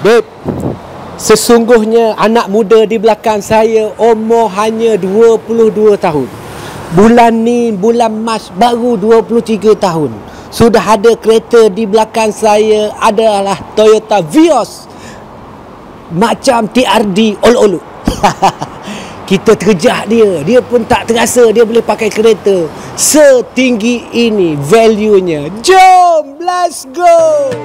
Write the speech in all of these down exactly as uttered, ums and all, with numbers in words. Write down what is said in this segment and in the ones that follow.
Babe, sesungguhnya anak muda di belakang saya umur hanya dua puluh dua tahun. Bulan ni, bulan Mac baru dua puluh tiga tahun. Sudah ada kereta di belakang saya adalah Toyota Vios macam T R D olu-olu. Kita terjah dia, dia pun tak terasa dia boleh pakai kereta setinggi ini value-nya. Jom, let's go.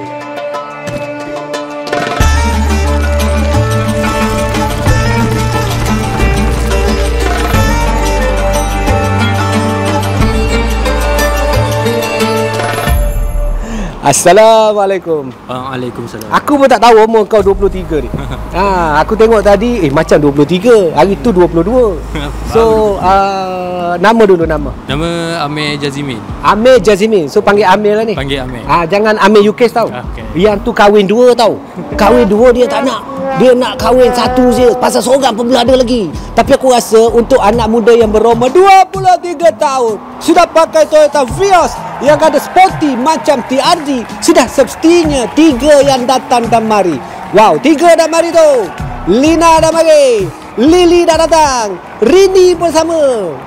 Assalamualaikum. Waalaikumsalam. Aku pun tak tahu umur kau dua puluh tiga ni. ha, aku tengok tadi eh macam dua puluh tiga, hari tu dua puluh dua. So, uh, nama dulu nama. Nama Amir Jazimin. Amir Jazimin. So panggil Amir lah ni. Panggil Amir. Ah, jangan Amir U K tau. Okay. Yang tu kahwin dua tau. Kahwin dua dia tak nak. Dia nak kahwin satu je. Pasal seorang pun belum ada lagi. Tapi aku rasa untuk anak muda yang berumur dua puluh tiga tahun sudah pakai Toyota Vios yang ada sporty macam T R D, sudah semestinya tiga yang datang dan mari. Wow, tiga dah mari tu. Lina dah mari, Lily dah datang, Rini pun sama.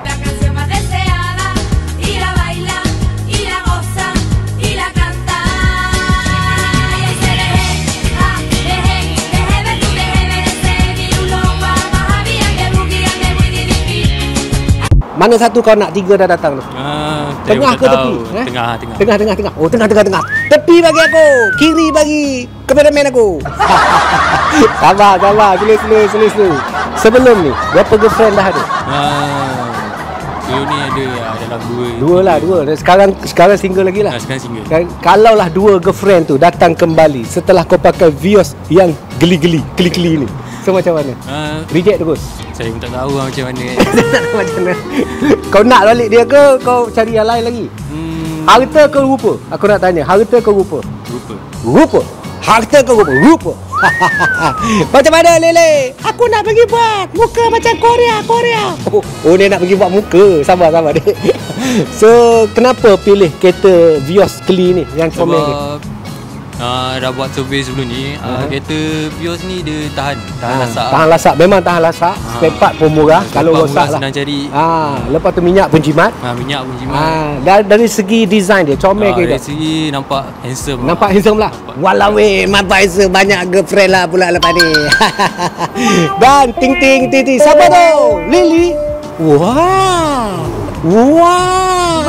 Mana satu kau nak? Tiga dah datang tu. Ah, tengah ke tepi? Eh? Tengah, tengah. Tengah, tengah, tengah. Oh, tengah, tengah, tengah. Tepi bagi aku. Kiri bagi kameraman aku. Sabar, sabar. Sila, sila, sila, sila. Sebelum ni, berapa girlfriend dah ada? Ah, dulu ni ada ah, dalam dua. Dua lah, dua. Sekarang sekarang single lagi lah. Ah, sekarang single. Kalau lah dua girlfriend tu datang kembali setelah kau pakai Vios yang geli-geli, geli-geli ni, so macam mana? Ah, Reject terus? saya pun tak tahu lah macam mana. Tak tahu macam mana. Kau nak balik dia ke kau cari yang lain lagi? Hmm, Harta ke rupa? Aku nak tanya, harta ke rupa? lupa. Rupa? Harta ke rupa? Rupa. Macam mana Lele? Aku nak pergi buat muka macam Korea, Korea. Oh, oh dia nak pergi buat muka. Sabar, sabar dek. So, kenapa pilih kereta Vios Keli ni yang komen ni? Sebab uh, dah buat survey sebelum ni, uh, Uh-huh. kereta Vios ni dia tahan, tahan Ha, lasak. tahan lasak, memang tahan lasak. Ha. Spare part pun murah. Spare Kalau part rosak murah, lah. senang cari. Ha, lepas tu minyak pun jimat. Ah, minyak pun jimat. Ha, dari, dari segi design dia comel Ah, ke dari tak? segi nampak handsome. Nampak lah. handsome lah. Nampak. Walau weh, nampak handsome, banyak girlfriend lah pula lepas ni. Dan ting ting ting ting. Siapa tu? Lily. Wow. Wow.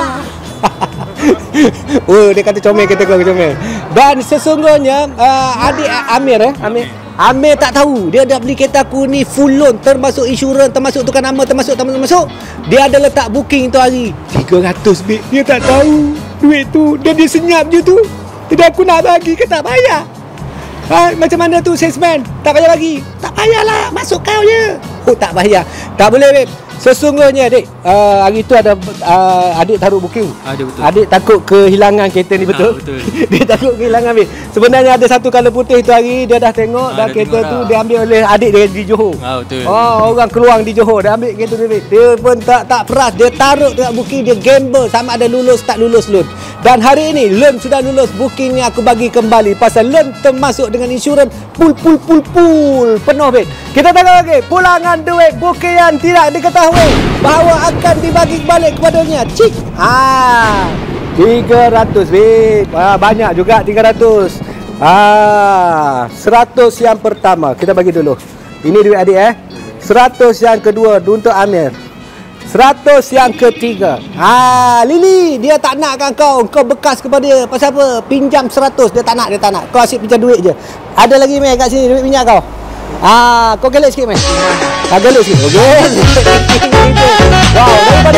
Oh, dia kata comel, kata kau comel. Dan sesungguhnya uh, adik Amir eh, Amir Amir tak tahu dia dah beli kereta aku ni full loan, termasuk insurans, termasuk tukar nama, termasuk termasuk. Dia ada letak booking tu hari tiga ratus bit. Dia tak tahu duit tu dan dia senyap je tu. Tidak aku nak bagi ke tak bayar. Ha, macam mana tu salesman? Tak payah bagi. Tak payahlah, masuk kau je. Oh, tak payah. Tak boleh, babe. Sesungguhnya adik, uh, hari tu ada uh, adik taruh booking. Ada betul. Adik takut kehilangan kereta ni, betul? Ha, betul. Dia takut kehilangan, babe. Sebenarnya ada satu colour putih tu hari dia dah tengok Ha, dan dah kereta tengok tu dah. dia ambil oleh adik dia di Johor. Ah, betul. Oh, orang keluar di Johor dia ambil kereta dia, babe. Dia pun tak tak peras, dia taruh dekat booking, dia gamble sama ada lulus tak lulus loan. Dan hari ini loan sudah lulus, bookingnya aku bagi kembali pasal loan termasuk dengan insurans pul pul pul pul penuh, babe. Kita tengok lagi pulangan duit booking yang tidak diketahui bahawa akan dibagi balik kepadanya. Cik. Ha. tiga ratus, babe. Ah, banyak juga tiga ratus. Ah, seratus yang pertama kita bagi dulu. Ini duit adik eh. seratus yang kedua untuk Amir. seratus yang ketiga. Ha, Lily, dia tak nakkan kau. Kau bekas kepada dia. Pasal apa? Pinjam seratus. Dia tak nak, dia tak nak. Kau asyik pinjam duit je. Ada lagi meh kat sini duit minyak kau. Ah, kau gelak sikit meh. Tak gelak sikit. Okey. Wow, daripada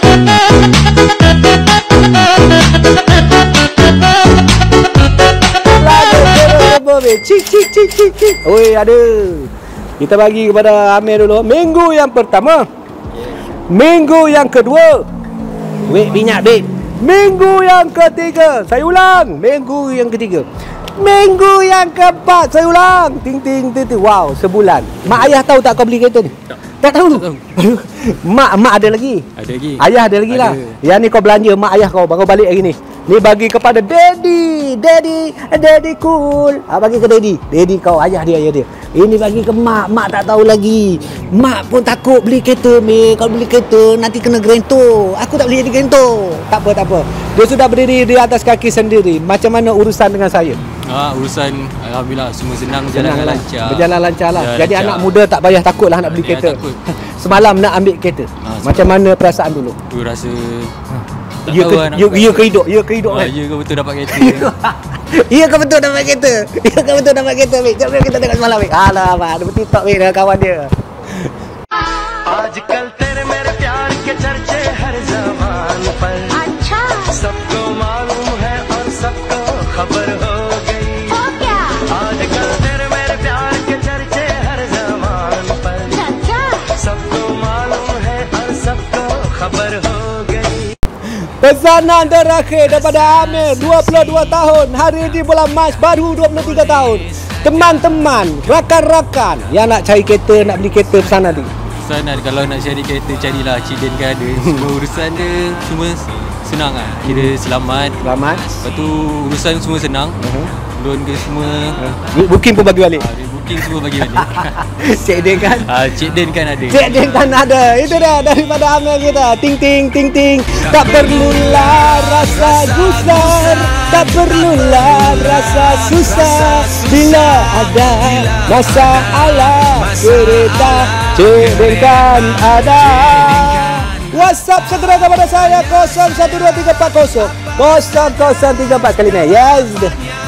Cik cik cik cik cik. Oi, ada. Kita bagi kepada Amir dulu. Minggu yang pertama. Minggu yang kedua. Wait minyak, babe. Minggu yang ketiga. Saya ulang. Minggu yang ketiga. Minggu yang keempat. Saya ulang. Ting ting ting ting. Wow, sebulan. Mak ayah tahu tak kau beli kereta ni? Tak. Tak tahu. Tak tahu. Aduh. Mak mak ada lagi. Ada lagi. Ayah ada lagi lah. Yang ni kau belanja mak ayah kau baru balik hari ni. Ni bagi kepada daddy. Daddy, daddy cool. Ah bagi ke daddy. Daddy kau, ayah dia, ayah dia. Ini bagi ke mak. Mak tak tahu lagi. Mak pun takut beli kereta, Mek. Kalau beli kereta nanti kena grantor. Aku tak boleh jadi grantor. Tak apa, tak apa. Dia sudah berdiri di atas kaki sendiri. Macam mana urusan dengan saya? Ah, urusan alhamdulillah semua senang, berjalan Senang lah. lancar. Berjalan lancar lah. Berjalan Jadi lancar. anak muda tak payah takut lah nak beli Tak payah kereta. takut. Semalam nak ambil kereta. Ah, Macam mana perasaan dulu? Tu rasa tak Ya tahu ke, lah nak ya, buat ya apa. ke hidup, ya ke hidup Ah, kan? ya ke betul dapat kereta. Ya ke betul dapat kereta? Ya ke betul dapat kereta, Mek? Jom jom kita tengok semalam, Mek. Alah, Mak. Ada bertiktok, Mek, dengan kawan dia. आजकल तेरे मेरे प्यार के चर्चे हर जबान पर अच्छा सबको मालूम है और सबको खबर हो गई हो क्या आजकल तेरे मेरे प्यार के चर्चे हर जबान पर चाचा सबको मालूम है और सबको खबर हो गई Pesanan terakhir daripada Amir, dua puluh dua tahun. Hari ini bulan Mac, baru dua puluh tiga tahun. Teman-teman, rakan-rakan yang nak cari kereta, nak beli kereta pesanan ni. Urusan ada, kalau nak cari kereta carilah Ciden kan ada. Semua urusan dia semua senang ah. Kira selamat. Selamat. Lepas tu urusan semua senang. Uh-huh. Loan ke semua. Booking pun bagi balik. Ah, dia booking semua bagi balik. Cik Din kan? Ah, Cik Den kan ada. Cik Din kan ada. Itu dah daripada Amir kita. Ting ting ting ting. Tak perlulah rasa gusar, tak perlulah rasa susah. Bila ada masalah kereta, Cik Din kan ada. WhatsApp segera kepada saya kosong satu dua tiga empat kosong kosong kosong tiga empat sekali ni. Yes.